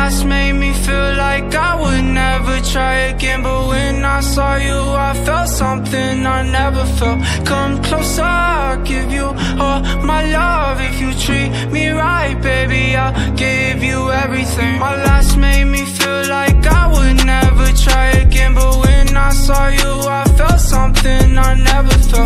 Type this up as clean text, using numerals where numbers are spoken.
last made me feel like I would never try again, but when I saw you I felt something I never felt. Come closer, I'll give you all my love. If you treat me right, baby, I'll give you everything. My last made me feel like I would never try again, but when I saw you I felt something I never felt.